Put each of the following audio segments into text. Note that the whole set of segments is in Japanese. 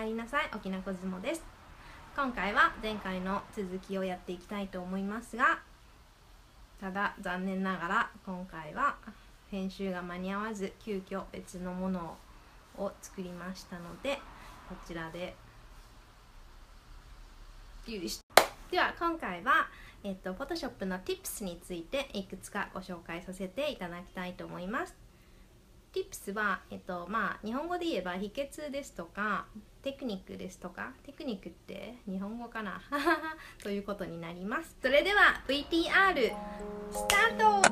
りなさい、沖縄コズモです。今回は前回の続きをやっていきたいと思いますが、ただ残念ながら今回は編集が間に合わず、急遽別のものを作りましたので、こちらででは今回はPhotoshop の Tips についていくつかご紹介させていただきたいと思います。Tips は、日本語で言えば秘訣ですとかテクニックですとか、テクニックって日本語かなということになります。それでは VTR スタート。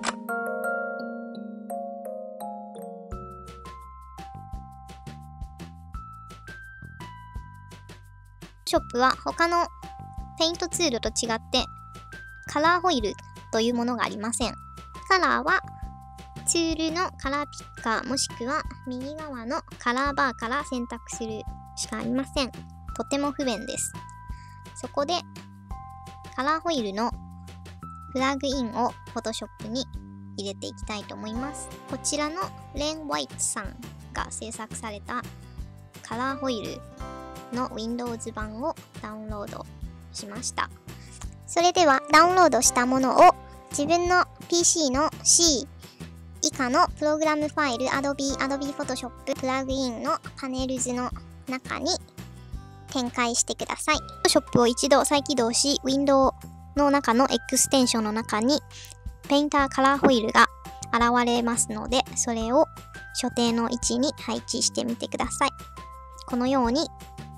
Photoshop は他のペイントツールと違ってカラーホイールというものがありません。カラーはツールのカラーピッカーもしくは右側のカラーバーから選択するしかありません。とても不便です。そこでカラーホイールのプラグインを Photoshop に入れていきたいと思います。こちらのレン・ワイツさんが制作されたカラーホイールの Windows 版をダウンロードしました。それではダウンロードしたものを自分の PC の C 以下のプログラムファイル Adobe Photoshop プラグインのパネルズの中に展開してください。Photoshop を一度再起動し、ウィンドウの中のエクステンションの中にペインターカラーホイールが現れますので、それを所定の位置に配置してみてください。このように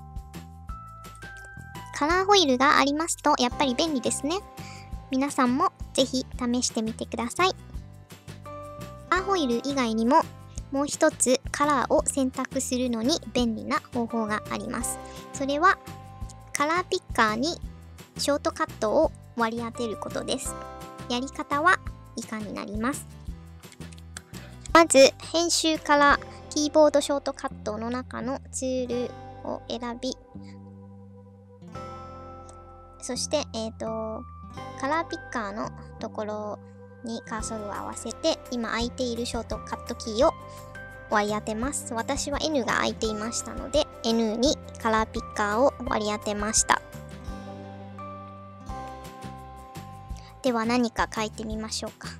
カラーホイールがありますとやっぱり便利ですね。皆さんもぜひ試してみてください。カラーホイール以外にももう一つカラーを選択するのに便利な方法があります。それはカラーピッカーにショートカットを割り当てることです。やり方は以下になります。まず編集からキーボードショートカットの中のツールを選び、そしてカラーピッカーのところにカーソルを合わせて、今空いているショートカットキーを割り当てます。私は N が空いていましたので N にカラーピッカーを割り当てました。では何か書いてみましょうか。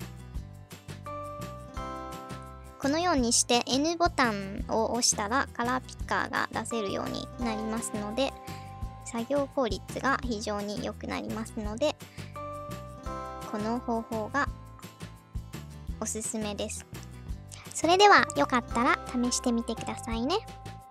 このようにして N ボタンを押したらカラーピッカーが出せるようになりますので、作業効率が非常に良くなりますので、この方法がおすすめです。それではよかったら試してみてくださいね。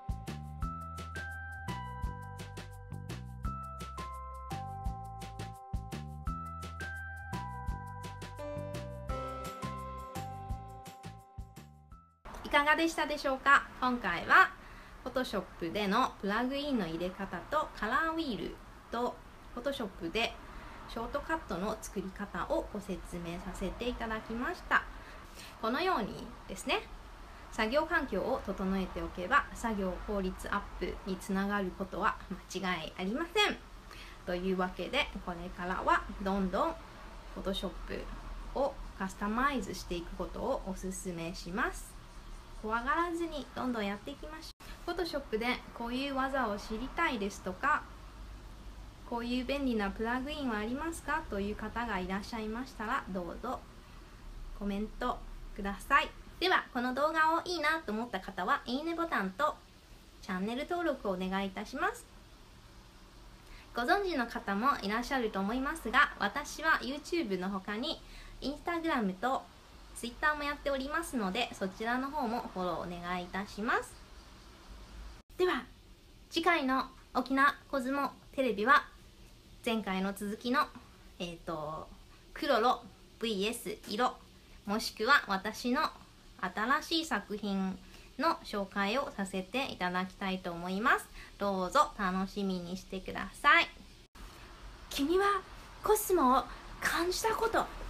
いかがでしたでしょうか。今回は Photoshop でのプラグインの入れ方とカラーウィールと Photoshop でショートカットの作り方をご説明させていただきました。このようにですね、作業環境を整えておけば作業効率アップにつながることは間違いありません。というわけで、これからはどんどん Photoshop をカスタマイズしていくことをおすすめします。怖がらずにどんどんやっていきましょう。Photoshop でこういう技を知りたいですとか、こういう便利なプラグインはありますかという方がいらっしゃいましたら、どうぞコメントください。ではこの動画をいいなと思った方はいいねボタンとチャンネル登録をお願いいたします。ご存知の方もいらっしゃると思いますが、私は YouTube の他に Instagram と Twitter もやっておりますので、そちらの方もフォローお願いいたします。では次回の沖縄コズモテレビは前回の続きのクロロ vs 色、もしくは私の新しい作品の紹介をさせていただきたいと思います。どうぞ楽しみにしてください。君はコスモを感じたこと